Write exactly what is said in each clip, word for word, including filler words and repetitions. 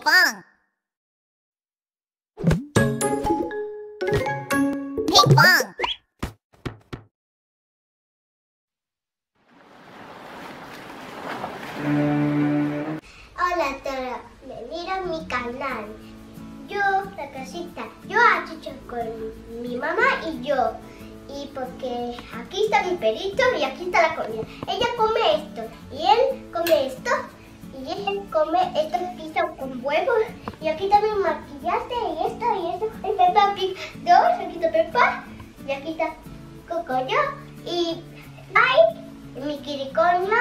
Pong. Ping pong. Hola a todos, bienvenidos a mi canal. Yo, la casita, yo he hecho con mi mamá y yo. Y porque aquí está mi perrito y aquí está la comida. Ella come esto y él come esto. Y él come esto pizza con huevos. Y aquí también maquillaje y esto y esto. Y Peppa Pig dos, aquí está Peppa. Y aquí está Cocoyo. Y hay mi Kirikono.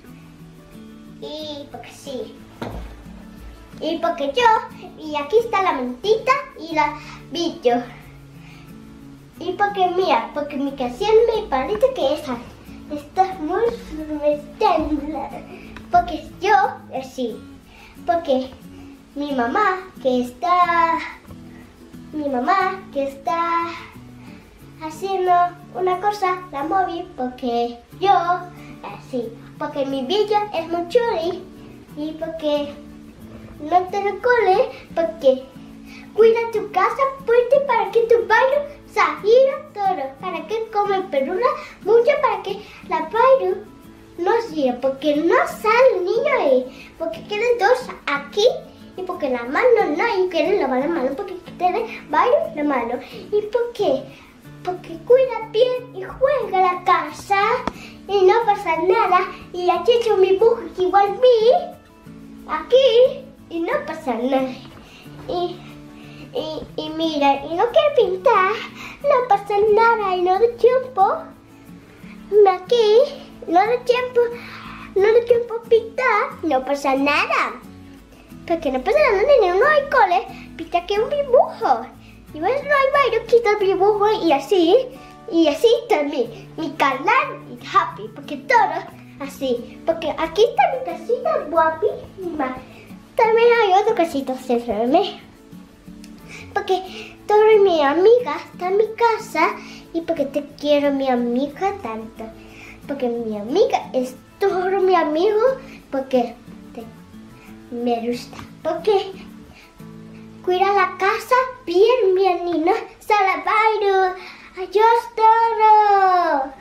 Y porque sí. Y porque yo. Y aquí está la mentita y la bicho. Y porque mira, porque mi canción me parece que esa está muy tembla. Porque yo, así. Porque mi mamá que está. Mi mamá que está haciendo una cosa, la móvil, porque yo, así. Porque mi villa es muy chuli. Y porque no te lo cole, porque cuida tu casa fuerte para que tu baño salga todo. Para que come perula mucho para que la baño no siga. Porque no sale el niño ahí. Porque quedan dos aquí. Y porque la mano no. Y quieren lavar la mano. Porque quieren baño la mano. ¿Y por qué? Porque cuida bien y juega la casa. Y no pasa nada. Y aquí he hecho mi dibujo igual a mí. Aquí. Y no pasa nada. Y, y, y mira, y no quiero pintar. No pasa nada. Y no de tiempo. Aquí. No de tiempo. No de tiempo pintar. No pasa nada. Porque no pasa nada. Ni uno hay cole. Pinta que un dibujo. Y ves, no hay baño. Quita el dibujo y así. Y así también. Mi canal es happy. Porque todo así. Porque aquí está mi casita guapísima. También hay otro casito cerrado. Porque todas mis amigas están en mi casa. Y porque te quiero mi amiga tanto. Porque mi amiga es todo mi amigo. Porque te, me gusta. Porque cuida la casa bien, bien, y no se la baño. Adiós todo.